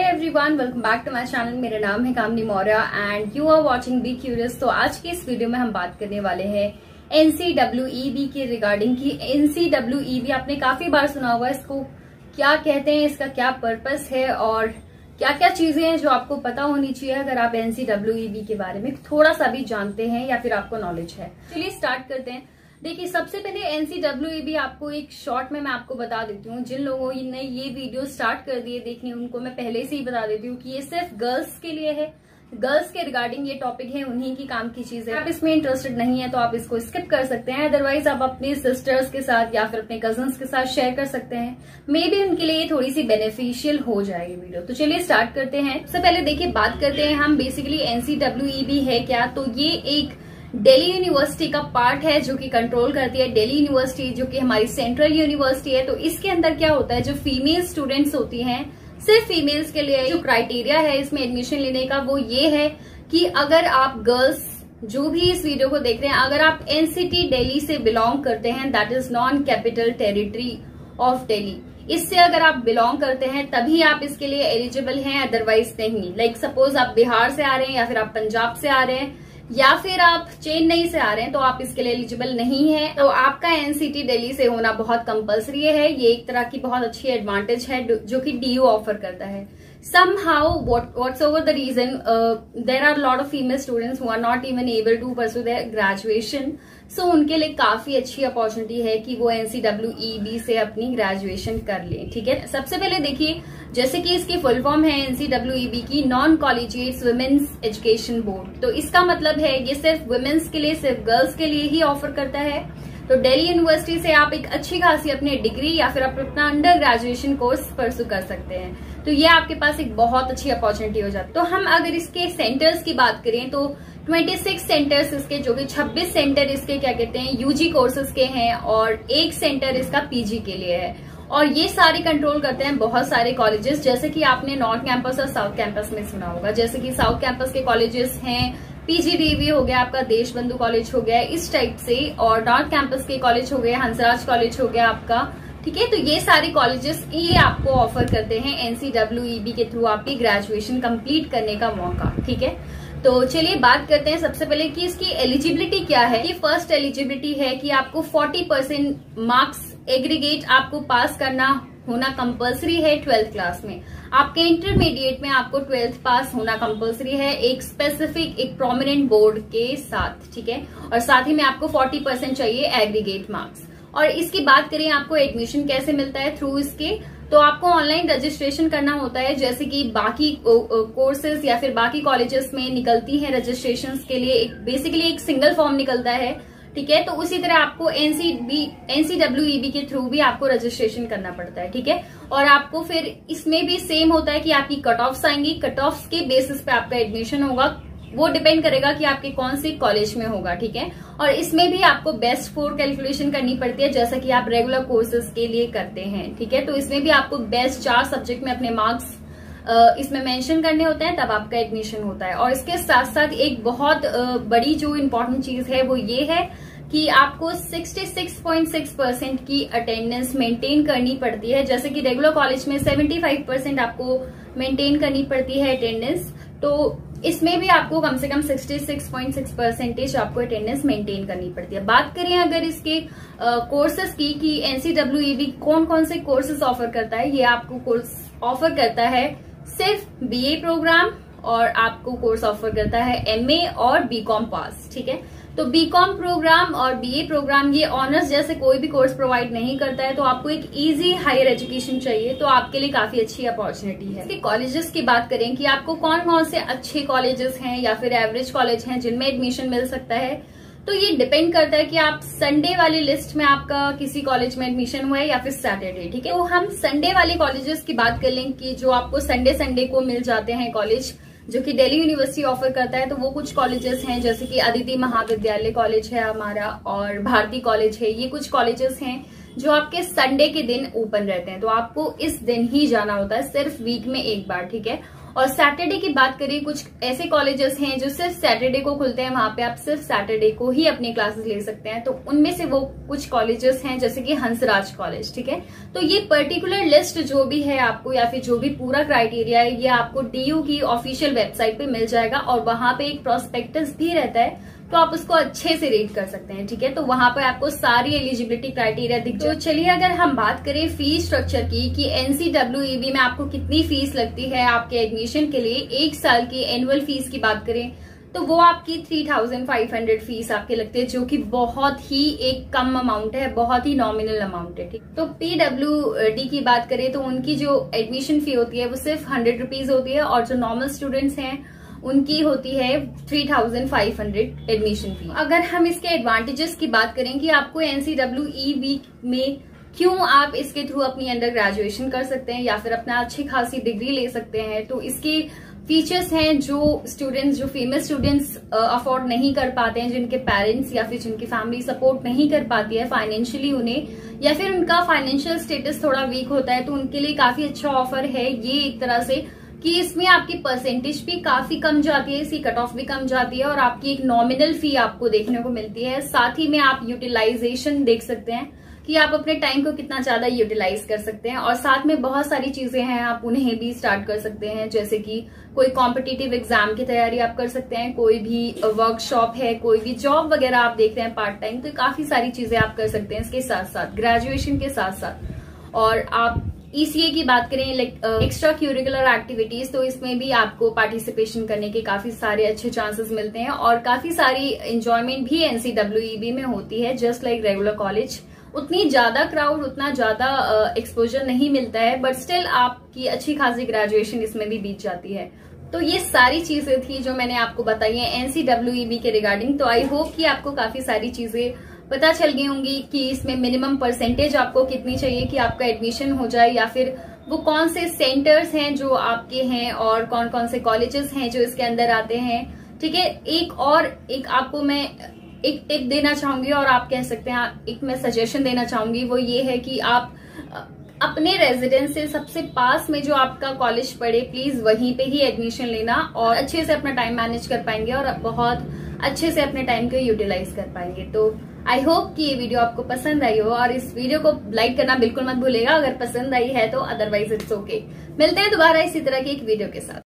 Everyone, welcome back to my channel. मेरा नाम है Kamini Maurya and you are watching be curious. तो आज की इस वीडियो में हम बात करने वाले हैं NCEE के रिगार्डिंग की। NCEE आपने काफी बार सुना होगा, इसको क्या कहते हैं, इसका क्या पर्पस है और क्या क्या चीजें हैं जो आपको पता होनी चाहिए अगर आप NCEE के बारे में थोड़ा सा भी जानते हैं या फिर आपको नॉलेज है। चलिए स्टार्ट करते हैं। देखिए, सबसे पहले NCEE आपको एक शॉर्ट में मैं आपको बता देती हूँ। जिन लोगों ने ये वीडियो स्टार्ट कर दिए देखने, उनको मैं पहले से ही बता देती हूँ कि ये सिर्फ गर्ल्स के लिए है। गर्ल्स के रिगार्डिंग ये टॉपिक है, उन्हीं की काम की चीज है। आप इसमें इंटरेस्टेड नहीं है तो आप इसको स्किप कर सकते हैं, अदरवाइज आप अपनी सिस्टर्स के साथ या फिर अपने कजन्स के साथ शेयर कर सकते हैं। मे बी उनके लिए थोड़ी सी बेनिफिशियल हो जाएगी वीडियो। तो चलिए स्टार्ट करते हैं। सबसे पहले देखिए, बात करते हैं हम बेसिकली NCEE है क्या। तो ये एक दिल्ली यूनिवर्सिटी का पार्ट है जो कि कंट्रोल करती है दिल्ली यूनिवर्सिटी, जो कि हमारी सेंट्रल यूनिवर्सिटी है। तो इसके अंदर क्या होता है, जो फीमेल स्टूडेंट्स होती हैं, सिर्फ फीमेल्स के लिए जो क्राइटेरिया है इसमें एडमिशन लेने का वो ये है कि अगर आप गर्ल्स जो भी इस वीडियो को देख रहे हैं, अगर आप NCT दिल्ली से बिलोंग करते हैं, that is non capital territory of Delhi, इससे अगर आप बिलोंग करते हैं तभी आप इसके लिए एलिजिबल हैं, अदरवाइज नहीं। लाइक सपोज आप बिहार से आ रहे हैं या फिर आप पंजाब से आ रहे हैं या फिर आप चेन्नई से आ रहे हैं तो आप इसके लिए एलिजिबल नहीं है। तो आपका NCT दिल्ली से होना बहुत कंपलसरी है। ये एक तरह की बहुत अच्छी एडवांटेज है जो कि DU ऑफर करता है। Somehow, whatsoever the reason, there are a lot of female students who are not even able to pursue their graduation. So उनके लिए काफी अच्छी अपॉर्चुनिटी है कि वो NCEE से अपनी ग्रेजुएशन कर लें। ठीक है, सबसे पहले देखिए, जैसे कि इसकी फुल फॉर्म है NCEE की non collegiate women's education board. तो इसका मतलब है ये सिर्फ वुमेन्स के लिए, सिर्फ गर्ल्स के लिए ही ऑफर करता है। तो दिल्ली यूनिवर्सिटी से आप एक अच्छी खासी अपनी डिग्री या फिर अपना अंडर ग्रेजुएशन कोर्स परसू कर सकते हैं। तो ये आपके पास एक बहुत अच्छी अपॉर्चुनिटी हो जाती है। तो हम अगर इसके सेंटर्स की बात करें तो 26 सेंटर्स इसके, जो कि 26 सेंटर इसके क्या कहते हैं UG कोर्सेज के हैं और एक सेंटर इसका PG के लिए है। और ये सारे कंट्रोल करते हैं बहुत सारे कॉलेजेस, जैसे कि आपने नॉर्थ कैंपस और साउथ कैंपस में सुना होगा। जैसे कि साउथ कैंपस के कॉलेजेस हैं PGDV हो गया, आपका देश बंधु कॉलेज हो गया, इस टाइप से, और नॉर्थ कैंपस के कॉलेज हो गए, हंसराज कॉलेज हो गया आपका। ठीक है, तो ये सारे कॉलेजेस ये आपको ऑफर करते हैं NCEE के थ्रू आपकी ग्रेजुएशन कंप्लीट करने का मौका। ठीक है, तो चलिए बात करते हैं सबसे पहले कि इसकी एलिजिबिलिटी क्या है। ये फर्स्ट एलिजिबिलिटी है कि आपको 40% मार्क्स एग्रीगेट आपको पास करना होना कंपलसरी है 12th क्लास में। आपके इंटरमीडिएट में आपको 12th पास होना कंपलसरी है एक स्पेसिफिक, एक प्रोमिनेंट बोर्ड के साथ। ठीक है, और साथ ही में आपको 40% चाहिए एग्रीगेट मार्क्स। और इसकी बात करें आपको एडमिशन कैसे मिलता है थ्रू इसके, तो आपको ऑनलाइन रजिस्ट्रेशन करना होता है, जैसे कि बाकी कोर्सेज या फिर बाकी कॉलेजेस में निकलती है रजिस्ट्रेशन के लिए बेसिकली एक सिंगल फॉर्म निकलता है। ठीक है, तो उसी तरह आपको NCEE के थ्रू भी आपको रजिस्ट्रेशन करना पड़ता है। ठीक है, और आपको फिर इसमें भी सेम होता है कि आपकी कट ऑफ्स आएंगी, कट ऑफ्स के बेसिस पे आपका एडमिशन होगा। वो डिपेंड करेगा कि आपके कौन सी कॉलेज में होगा। ठीक है, और इसमें भी आपको बेस्ट 4 कैलकुलेशन करनी पड़ती है, जैसा कि आप रेगुलर कोर्सेज के लिए करते हैं। ठीक है, तो इसमें भी आपको बेस्ट 4 सब्जेक्ट में अपने मार्क्स इसमें मेंशन करने होते हैं, तब आपका एडमिशन होता है। और इसके साथ साथ एक बहुत बड़ी जो इम्पोर्टेंट चीज है वो ये है कि आपको 66.6% की अटेंडेंस मेंटेन करनी पड़ती है। जैसे कि रेगुलर कॉलेज में 75% आपको मेंटेन करनी पड़ती है अटेंडेंस, तो इसमें भी आपको कम से कम 66.6% आपको अटेंडेंस मेंटेन करनी पड़ती है। बात करें अगर इसके कोर्सेज की कि NCEE कौन कौन से कोर्सेज ऑफर करता है, ये आपको कोर्स ऑफर करता है सिर्फ BA प्रोग्राम, और आपको कोर्स ऑफर करता है MA और BCom पास। ठीक है, तो BCom प्रोग्राम और BA प्रोग्राम ये ऑनर्स जैसे कोई भी कोर्स प्रोवाइड नहीं करता है। तो आपको एक इजी हायर एजुकेशन चाहिए तो आपके लिए काफी अच्छी अपॉर्चुनिटी है। इसके कॉलेजेस की बात करें कि आपको कौन कौन से अच्छे कॉलेजेस हैं या फिर एवरेज कॉलेज हैं जिनमें एडमिशन मिल सकता है, तो ये डिपेंड करता है कि आप संडे वाली लिस्ट में आपका किसी कॉलेज में एडमिशन हुआ है या फिर सैटरडे। ठीक है, तो हम संडे वाले कॉलेजेस की बात कर लें कि जो आपको संडे को मिल जाते हैं कॉलेज, जो कि दिल्ली यूनिवर्सिटी ऑफर करता है। तो वो कुछ कॉलेजेस हैं, जैसे कि अदिति महाविद्यालय कॉलेज है हमारा और भारती कॉलेज है। ये कुछ कॉलेजेस हैं जो आपके संडे के दिन ओपन रहते हैं, तो आपको इस दिन ही जाना होता है, सिर्फ वीक में एक बार। ठीक है, और सैटरडे की बात करें, कुछ ऐसे कॉलेजेस हैं जो सिर्फ सैटरडे को खुलते हैं, वहां पे आप सिर्फ सैटरडे को ही अपनी क्लासेस ले सकते हैं। तो उनमें से वो कुछ कॉलेजेस हैं जैसे कि हंसराज कॉलेज, ठीक है। तो ये पर्टिकुलर लिस्ट जो भी है आपको, या फिर जो भी पूरा क्राइटेरिया है, ये आपको DU की ऑफिशियल वेबसाइट पे मिल जाएगा और वहां पे एक प्रोस्पेक्टस भी रहता है, तो आप उसको अच्छे से रीड कर सकते हैं, ठीक है। तो वहां पर आपको सारी एलिजिबिलिटी क्राइटेरिया दिख जाए। तो चलिए अगर हम बात करें फीस स्ट्रक्चर की कि NCEEB में आपको कितनी फीस लगती है आपके एडमिशन के लिए, एक साल की एनुअल फीस की बात करें तो वो आपकी 3500 फीस आपके लगती है, जो कि बहुत ही एक कम अमाउंट है, बहुत ही नॉमिनल अमाउंट है, ठीक। तो PWD की बात करें तो उनकी जो एडमिशन फी होती है वो सिर्फ 100 रुपीज होती है, और जो नॉर्मल स्टूडेंट्स हैं उनकी होती है 3500 एडमिशन फी। अगर हम इसके एडवांटेजेस की बात करें कि आपको NCEEB में क्यों आप इसके थ्रू अपनी अंडर ग्रेजुएशन कर सकते हैं या फिर अपना अच्छी खासी डिग्री ले सकते हैं, तो इसके फीचर्स हैं जो स्टूडेंट्स, जो फेमस स्टूडेंट्स अफोर्ड नहीं कर पाते हैं, जिनके पेरेंट्स या फिर जिनकी फैमिली सपोर्ट नहीं कर पाती है फाइनेंशियली उन्हें, या फिर उनका फाइनेंशियल स्टेटस थोड़ा वीक होता है, तो उनके लिए काफी अच्छा ऑफर है ये एक तरह से कि इसमें आपकी परसेंटेज भी काफी कम जाती है, इसकी कट ऑफ भी कम जाती है और आपकी एक नॉमिनल फी आपको देखने को मिलती है। साथ ही में आप यूटिलाइजेशन देख सकते हैं कि आप अपने टाइम को कितना ज्यादा यूटिलाइज कर सकते हैं, और साथ में बहुत सारी चीजें हैं आप उन्हें भी स्टार्ट कर सकते हैं, जैसे कि कोई कॉम्पिटिटिव एग्जाम की तैयारी आप कर सकते हैं, कोई भी वर्कशॉप है, कोई भी जॉब वगैरह आप देख रहे हैं पार्ट टाइम, तो काफी सारी चीजें आप कर सकते हैं इसके साथ साथ, ग्रेजुएशन के साथ साथ। और आप ECA की बात करें, एक्स्ट्रा क्यूरिकुलर एक्टिविटीज, तो इसमें भी आपको पार्टिसिपेशन करने के काफी सारे अच्छे चांसेस मिलते हैं और काफी सारी एंजॉयमेंट भी NCEEB में होती है, जस्ट लाइक रेगुलर कॉलेज। उतनी ज्यादा क्राउड, उतना ज्यादा एक्सपोजर नहीं मिलता है, बट स्टिल आपकी अच्छी खासी ग्रेजुएशन इसमें भी बीत जाती है। तो ये सारी चीजें थी जो मैंने आपको बताई है NCEEB के रिगार्डिंग। तो आई होप कि आपको काफी सारी चीजें पता चल गई होंगी कि इसमें मिनिमम परसेंटेज आपको कितनी चाहिए कि आपका एडमिशन हो जाए, या फिर वो कौन से सेंटर्स हैं जो आपके हैं और कौन कौन से कॉलेजेस हैं जो इसके अंदर आते हैं, ठीक है। एक आपको मैं एक टिप देना चाहूंगी, और आप कह सकते हैं एक मैं सजेशन देना चाहूंगी, वो ये है कि आप अपने रेजिडेंस से सबसे पास में जो आपका कॉलेज पड़े, प्लीज वहीं पे ही एडमिशन लेना, और अच्छे से अपना टाइम मैनेज कर पाएंगे और बहुत अच्छे से अपने टाइम को यूटिलाइज कर पाएंगे। तो आई होप कि ये वीडियो आपको पसंद आई हो, और इस वीडियो को लाइक करना बिल्कुल मत भूलेगा अगर पसंद आई है तो, अदरवाइज इट्स ओके। मिलते हैं दोबारा इसी तरह की एक वीडियो के साथ।